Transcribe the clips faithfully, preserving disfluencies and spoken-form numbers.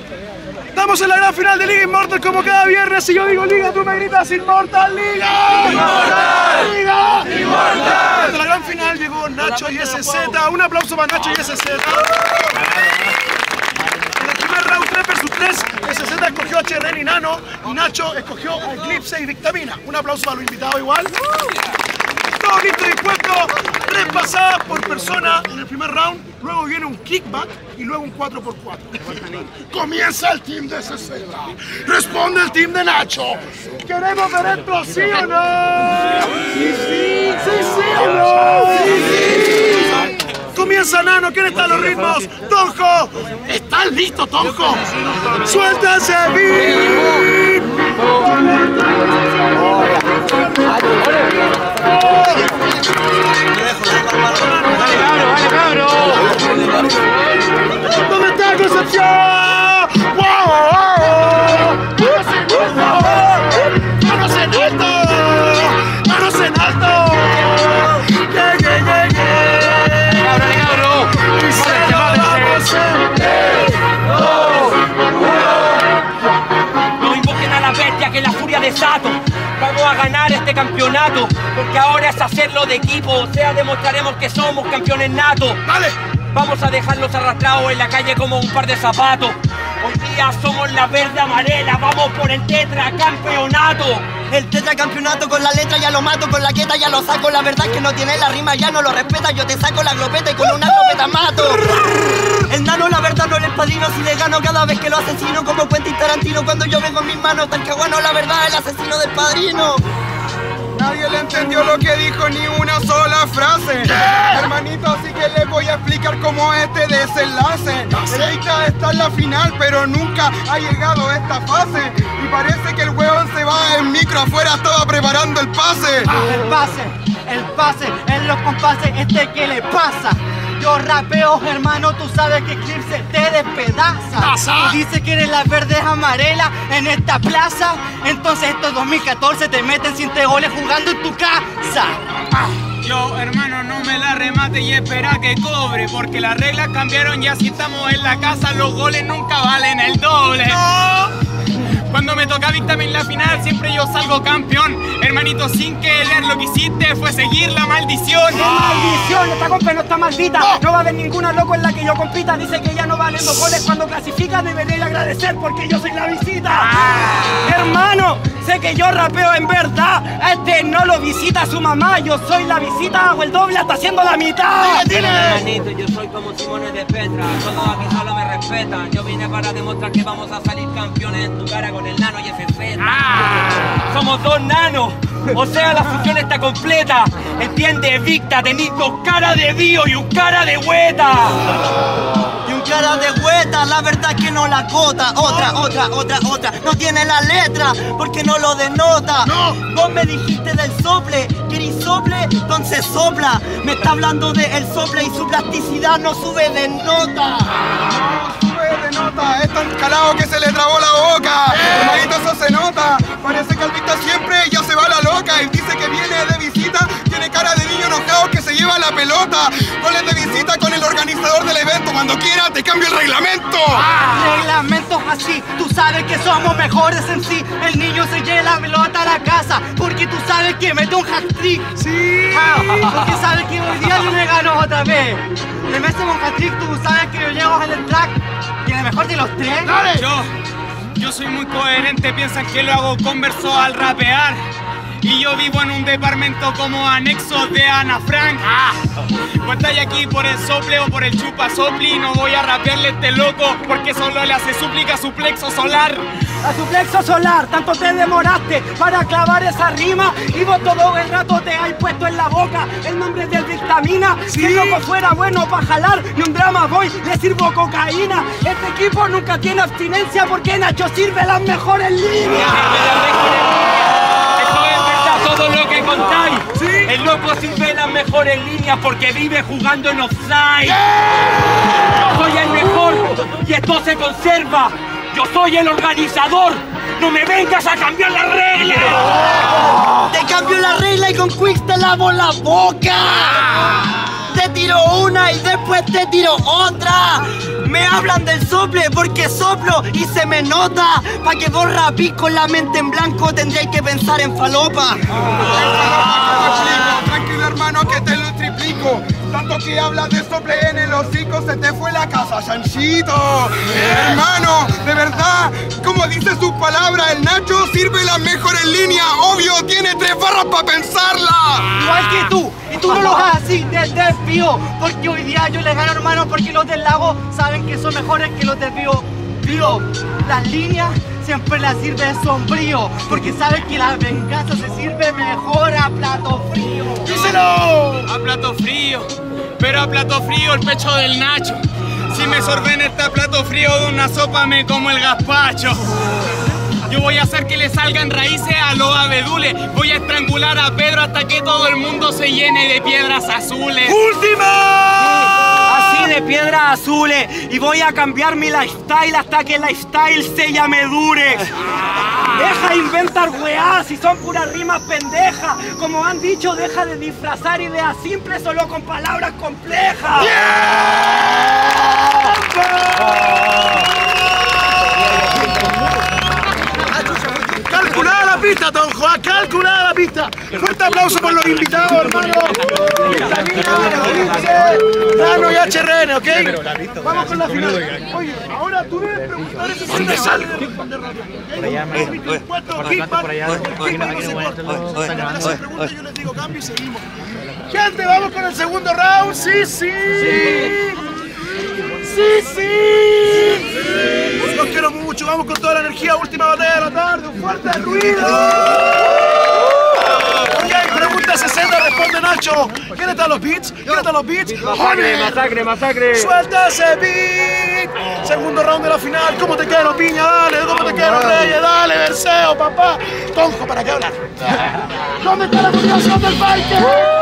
Estamos en la gran final de Liga Inmortal como cada viernes. Si yo digo Liga, tú me gritas Inmortal, Liga. Inmortal. Liga. Inmortal. En la gran final llegó Nacho y S Z. Un aplauso para Nacho y S Z. En el primer round tres versus tres, S Z escogió a H R N y Nano. Y Nacho escogió a Eclipse y Victamina. Un aplauso para los invitados igual. Todo listo y dispuesto. Tres pasadas por persona en el primer round. Luego viene un kickback y luego un cuatro por cuatro. Comienza el team de S Z. Responde el team de Nacho. ¿Queremos ver esto, sí o no? Sí, sí, sí, sí o no. Sí, sí. Comienza Nano. ¿Quién está a los ritmos? Tonjo. ¿Estás listo, Tonjo? Suelta ese beat. ¿Dónde está Concepción? ¡Wow! ¡Manos en alto! ¡Manos en alto! ¡Yeah, yeah, yeah, yeah! ¡Cabrón, cabrón! Y se lo vamos en tres, dos, uno. No invoquen a la bestia que es la furia de Sato. Vamos a ganar este campeonato, porque ahora es hacerlo de equipo, o sea, demostraremos que somos campeones natos. ¡Dale! Vamos a dejarlos arrastrados en la calle como un par de zapatos. Hoy día somos la verde amarela, vamos por el tetracampeonato. El tetracampeonato con la letra ya lo mato, con la quieta ya lo saco. La verdad es que no tiene la rima, ya no lo respeta. Yo te saco la glopeta y con una glopeta mato. El Nano la verdad no es el padrino, si le gano cada vez que lo asesino. Como Quentin Tarantino cuando yo vengo en mis manos. Tan que bueno la verdad, el asesino del padrino. Nadie le entendió lo que dijo, ni una sola frase. Yeah. Hermanito, así que les voy a explicar cómo es este desenlace. El Dicta está en la final, pero nunca ha llegado a esta fase. Y parece que el huevón se va en micro afuera, estaba preparando el pase. El pase, el pase, en los compases, este que le pasa. Yo rapeo, hermano, tú sabes que Eclipse te despedaza. Dice que eres la verde amarela en esta plaza. Entonces estos dos mil catorce te meten sin tres goles jugando en tu casa. Yo, hermano, no me la remate y espera que cobre, porque las reglas cambiaron y así estamos en la casa. Los goles nunca valen el doble. No. Cuando me toca Victamina en la final, siempre yo salgo campeón. Hermanito, sin querer, lo que hiciste fue seguir la maldición. ¡Qué maldición! Esta compa no está maldita. No. No va a haber ninguna loco en la que yo compita. Dice que ya no valen los goles cuando clasifica. Debería agradecer porque yo soy la visita. Ah. Hermano, sé que yo rapeo en verdad. A este no lo visita su mamá. Yo soy la visita, hago el doble hasta haciendo la mitad. Pero, hermanito, yo soy como Simone de Petra. Todos aquí solo me respetan. Yo vine para demostrar que vamos a salir campeones en tu cara con el Nano y S Z. Ah. Somos dos nanos, o sea la fusión está completa. ¿Entiendes, Victa? Tenís dos cara de Dio y un cara de hueta. Y un cara de hueta, la verdad que no la cota. Otra, otra, otra, otra. No tiene la letra porque no lo denota. No. Vos me dijiste del sople, ¿querís sople? Entonces sopla. Me está hablando de el sople y su plasticidad no sube de nota. No sube de nota, es tan calado que se le trabó la boca. Hermanito, eso se nota. Parece que el Victa siempre ya se va a la loca. Y dice que viene de visita, tiene cara de niño enojado que se lleva la pelota. Goles de visita con el organizador del evento. Cuando quiera te cambio el reglamento. Ah. Reglamentos así, tú sabes que somos mejores en sí. El niño se lleva la pelota a la casa porque tú sabes que mete un hat-trick. Sí. Ah, porque sabes que hoy día yo me gano otra vez. Le metes un hat-trick, tú sabes que yo llego en el track. Y el mejor de los tres. ¡Dale! Yo, yo soy muy coherente, piensan que lo hago converso al rapear. Y yo vivo en un departamento como anexo de Ana Frank. Ah. Pues estáis aquí por el sople o por el chupa sopli. No voy a rapearle a este loco porque solo le hace súplica a su plexo solar. A su plexo solar, tanto te demoraste para clavar esa rima. Y vos todo el rato te has puesto en la boca el nombre del Victamina. ¿Sí? Si el loco fuera bueno para jalar, ni un drama voy, le sirvo cocaína. Este equipo nunca tiene abstinencia porque Nacho sirve las mejores líneas. Todo lo que contáis. ¿Sí? El loco sirve las mejores líneas porque vive jugando en offside. Yeah. Yo soy el mejor y esto se conserva. Yo soy el organizador. No me vengas a cambiar la regla. Oh. Te cambio la regla y con Quicks te lavo la boca. te tiro una y después te tiro otra. Me hablan del sople porque soplo y se me nota. Pa' que vos rapís con la mente en blanco tendréis que pensar en falopa. Ah, tranquilo hermano que te lo triplico. Tanto que hablas de sople en el hocico, se te fue la casa, Chanchito. Hermano, de verdad, como dice sus palabras, el Nacho sirve la mejor en línea. Obvio, tiene tres barras para pensarla. Igual que tú, y tú no lo hagas así, te desvío. Porque hoy día yo les gano, hermano, porque los del lago saben que son mejores que los desvío. Tío, las líneas siempre las sirve de sombrío, porque saben que la venganza se sirve mejor a plato frío. ¡Díselo! A plato frío, pero a plato frío el pecho del Nacho. Si me sorben este plato frío de una sopa me como el gazpacho. Yo voy a hacer que le salgan raíces a los abedules. Voy a estrangular a Pedro hasta que todo el mundo se llene de piedras azules. ¡Última! Así de piedras azules. Y voy a cambiar mi lifestyle hasta que el lifestyle se llame Durex. Deja de inventar weá, si son puras rimas pendejas. Como han dicho, deja de disfrazar ideas simples solo con palabras complejas. Calculada la pista, Don Juan, calculada la pista. Fuerte aplauso por los invitados, hermano. Nano y H R N, ¿ok? Vamos con la final. Oye, ahora tú debes preguntar ese ¿dónde salgo? Por allá, por allá. Yo les digo cambio y seguimos. Gente, vamos con el segundo round. Sí, sí. Sí, sí. Los quiero mucho. Vamos con toda la energía. Última batalla de la tarde. Un fuerte ruido. Ok, pregunta sesenta, responde Nacho. ¿Quién está los beats? ¿Quién está los beats? Masacre, masacre, masacre. Suelta ese beat. Segundo round de la final. ¿Cómo te quiero, piña? Dale. ¿Cómo te quiero, Reyes? Dale, Berceo, papá. Tonjo, ¿para qué hablar? ¿Dónde está la continuación del fighter?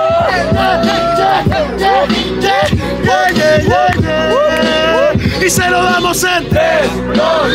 Y se lo damos en tres, dos,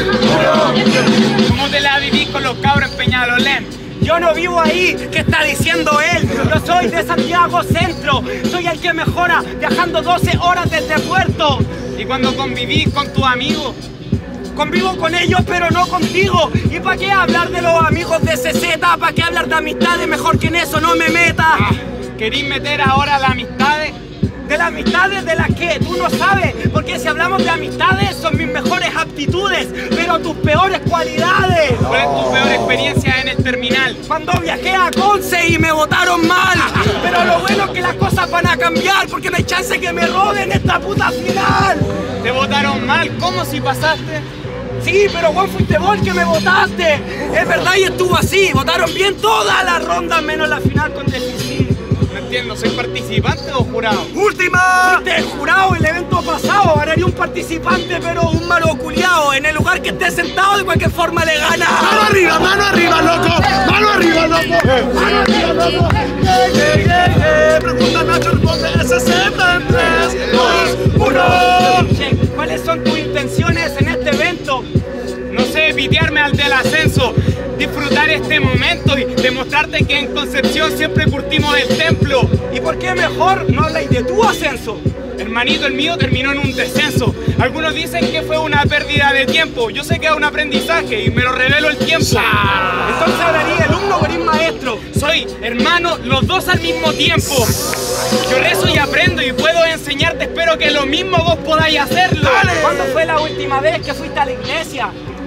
uno. ¿Cómo te la vivís con los cabros en Peñalolén? Yo no vivo ahí, ¿qué está diciendo él? Yo soy de Santiago Centro, soy el que mejora viajando doce horas desde Puerto. Y cuando convivís con tus amigos, convivo con ellos pero no contigo. ¿Y para qué hablar de los amigos de C Z? ¿Para qué hablar de amistades? Mejor que en eso no me metas. ah, ¿querís meter ahora las amistades? De las amistades de las que tú no sabes, porque si hablamos de amistades son mis mejores aptitudes, pero tus peores cualidades. ¿Cuál es tu peor experiencia en el terminal? Cuando viajé a Conce y me votaron mal, pero lo bueno es que las cosas van a cambiar, porque no hay chance que me roben esta puta final. ¿Te votaron mal? ¿Cómo si pasaste? Sí, pero Juan, fuiste vos el que me votaste. Es verdad y estuvo así, votaron bien todas las rondas menos la final con decisión. No entiendo, ¿soy participante o jurado? ¡Última! Fuiste el jurado el evento pasado, ganaría un participante pero un malo culiao. En el lugar que esté sentado de cualquier forma le gana. ¡Mano arriba, mano arriba, loco! ¡Mano arriba, loco! ¡Mano arriba, loco! Yeah, yeah, yeah, yeah. Pregunta Nacho, responde S Z en tres, dos, uno. Check, ¿cuáles son tus intenciones en este evento? No sé, pitearme al del ascenso, disfrutar este momento y demostrarte que en Concepción siempre curtimos el templo. ¿Y por qué mejor no habláis de tu ascenso? Hermanito, el mío terminó en un descenso. Algunos dicen que fue una pérdida de tiempo. Yo sé que es un aprendizaje y me lo revelo el tiempo. Entonces hablaría alumno o eres maestro. Soy hermano, los dos al mismo tiempo. Yo rezo y aprendo y puedo enseñarte. Espero que lo mismo vos podáis hacerlo. ¡Dale! ¿Cuándo fue la última vez que fuiste a la iglesia?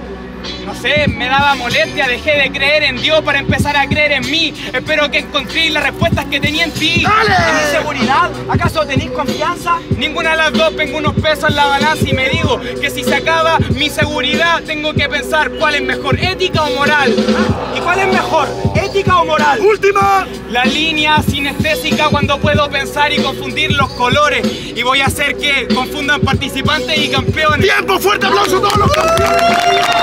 No sé, me daba molestia, dejé de creer en Dios para empezar a creer en mí. Espero que encontréis las respuestas que tenía en ti. ¡Dale! ¿Tenés seguridad? ¿Acaso tenéis confianza? Ninguna de las dos, tengo unos pesos en la balanza y me digo que si se acaba mi seguridad tengo que pensar cuál es mejor, ética o moral. ¿Y cuál es mejor, ética o moral? ¡Última! La línea sinestésica cuando puedo pensar y confundir los colores. Y voy a hacer que confundan participantes y campeones. ¡Tiempo! ¡Fuerte aplauso a todos los campeones!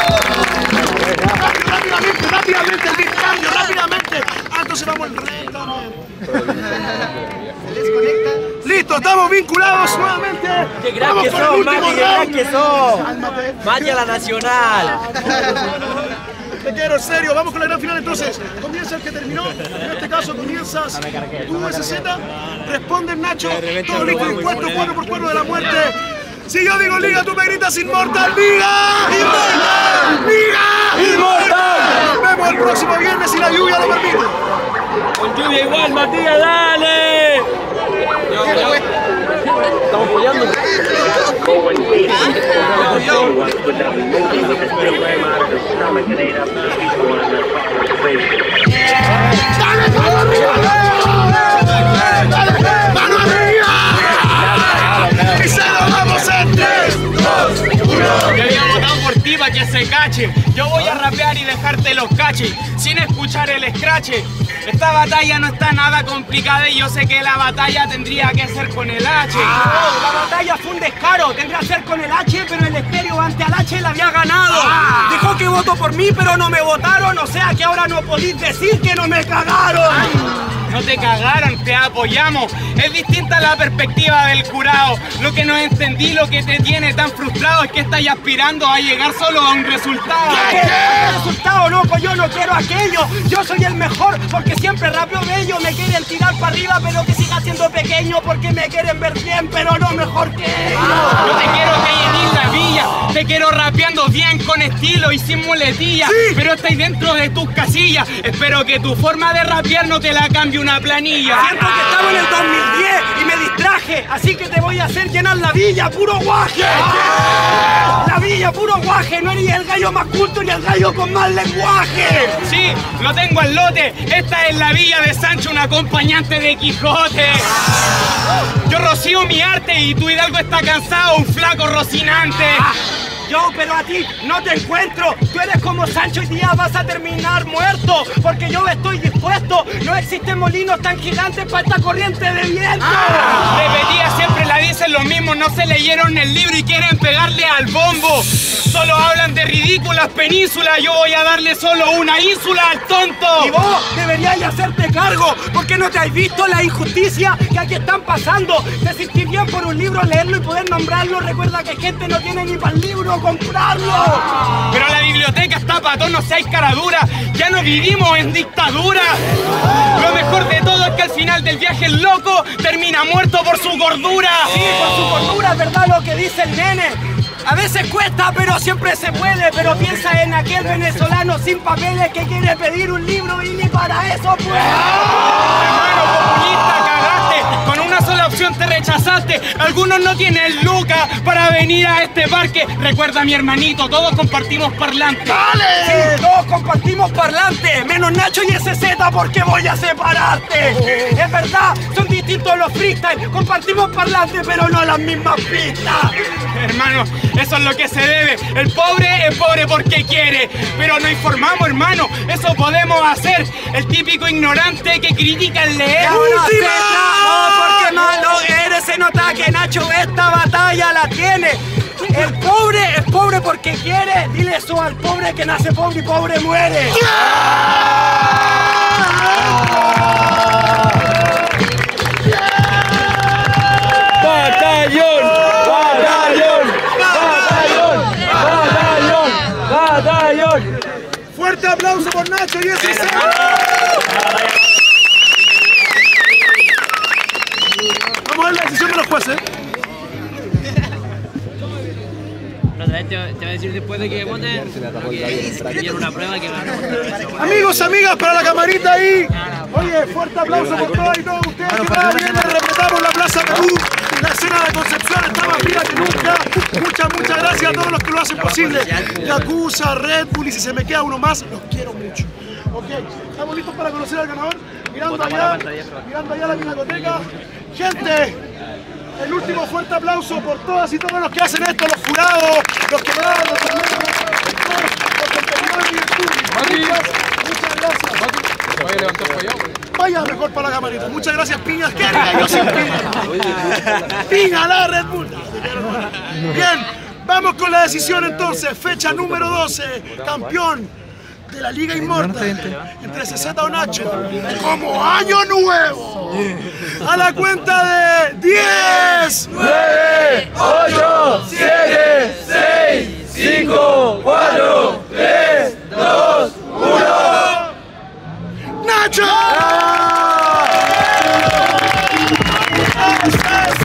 Rápidamente, rápidamente, el beat cambio, rápidamente. Ah, entonces vamos al reto. Se desconecta. Listo, estamos vinculados nuevamente. ¡Qué gran Vamos que con el sos, último Mati! ¡Qué gran round. que sos! Cálmate. ¡Vaya la nacional! Te quiero, en serio. Vamos con la gran final entonces. Comienza el que terminó. En este caso comienzas tú, S Z. Responde Nacho. Todo listo y dispuesto. Cuatro por cuatro de la muerte. Si yo digo liga, tú me gritas inmortal. ¡Liga! ¡Inmortal! ¡Liga! ¡Inmortal! Nos vemos el próximo viernes si la lluvia lo permite. Con lluvia igual, Matías, dale. Estamos apoyando. ¡Mano arriba! ¡Y se lo vamos en tres, dos, uno! Yo había votado por ti para que se cache. Yo voy a rapear y dejarte los caches sin escuchar el escrache. Esta batalla no está nada complicada y yo sé que la batalla tendría que ser con el H. Ah, la batalla fue un descaro, tendría que ser con el H, pero el estéreo ante al H la había ganado. Ah. Dijo que votó por mí, pero no me votaron, o sea que ahora no podéis decir que no me cagaron. Ay, no te cagaron, te apoyamos. Es distinta la perspectiva del curado. Lo que no entendí, lo que te tiene tan frustrado es que estás aspirando a llegar solo a un resultado. ¿Qué? ¿Qué resultado, loco? Yo no quiero aquello. Yo soy el mejor porque siempre rapeo bello. Me quieren tirar para arriba, pero que siga siendo pequeño porque me quieren ver bien, pero no mejor que ellos. Yo te quiero que llenes la villa. Te quiero rapeando bien, con estilo y sin muletilla. Sí. Pero estáis dentro de tus casillas. Espero que tu forma de rapear no te la cambie una planilla. Siento que estamos en el dos mil diez y me distraje, así que te voy a hacer llenar la villa, puro guaje. La villa, puro guaje, no eres el gallo más culto ni el gallo con más lenguaje. Sí, lo tengo al lote. Esta es la villa de Sancho, un acompañante de Quijote. Yo rocío mi arte y tu Hidalgo está cansado, un flaco rocinante. Yo, pero a ti no te encuentro. Tú eres como Sancho y día vas a terminar muerto. Porque yo estoy dispuesto. No existen molinos tan gigantes para esta corriente de viento. Repetía siempre la dicen los mismos. No se leyeron el libro y quieren pegarle al bombo. Solo hablan de ridículas penínsulas. Yo voy a darle solo una ínsula al tonto. Y vos deberíais hacerte cargo. Porque no te has visto la injusticia que aquí están pasando. Te sentís bien por un libro, leerlo y poder nombrarlo. Recuerda que gente no tiene ni para el libro comprarlo. Pero la biblioteca está para todos, no seáis cara dura. Ya no vivimos en dictadura. Lo mejor de todo es que al final del viaje el loco termina muerto por su gordura. Sí, por su gordura, es verdad lo que dice el nene. A veces cuesta, pero siempre se puede. Pero piensa en aquel venezolano sin papeles que quiere pedir un libro y ni para eso puede. Hermano populista, cagaste. Con una sola opción te rechazaste. Algunos no tienen lucas para venir a este parque. Recuerda, mi hermanito, todos compartimos parlante. ¡Dale! Sí, todos compartimos parlante. Menos Nacho y S Z porque voy a separarte. Es verdad, son distintos los freestyle. Compartimos parlante, pero no las mismas pistas. Hermano, eso es lo que se debe. El pobre es pobre porque quiere. Pero no informamos, hermano. Eso podemos hacer. El típico ignorante que critica el leer. ¡Última! No, porque malo eres. Se nota que Nacho esta batalla la tiene. El pobre es pobre porque quiere. Dile eso al pobre que nace pobre y pobre muere. ¡Batallón! ¡Batallón! ¡Batallón! ¡Batallón! Fuerte aplauso por Nacho y S Z. Vamos a ver la decisión de los jueces. Te voy a decir después de que vote que quiero una prueba que va. Amigos, amigas, para la camarita ahí. Oye, fuerte aplauso por todos y todos ustedes que cada viernes respetamos la Plaza Perú. La escena de Concepción está más viva que nunca. Muchas, muchas gracias a todos los que lo hacen posible. Yakuza, Red Bull y si se me queda uno más, los quiero mucho. Ok, ¿estamos listos para conocer al ganador? Mirando allá, mirando allá la pinacoteca. Gente, el último fuerte aplauso por todas y todos los que hacen esto, los jurados, los que graban, los torneos, los competidores y el público. Muchas, muchas gracias. Vaya a levantar para allá. Vaya mejor para la camarita. Muchas gracias, Piñas. ¿Qué haría yo sin Piña? Piña, la Red Bull. Bien, vamos con la decisión entonces. Fecha número doce. Campeón de la Liga Inmortal entre S Z o Nacho. Como año nuevo. A la cuenta de diez, nueve, ocho, siete, seis, cinco, cuatro, tres, dos, ¡Ocho!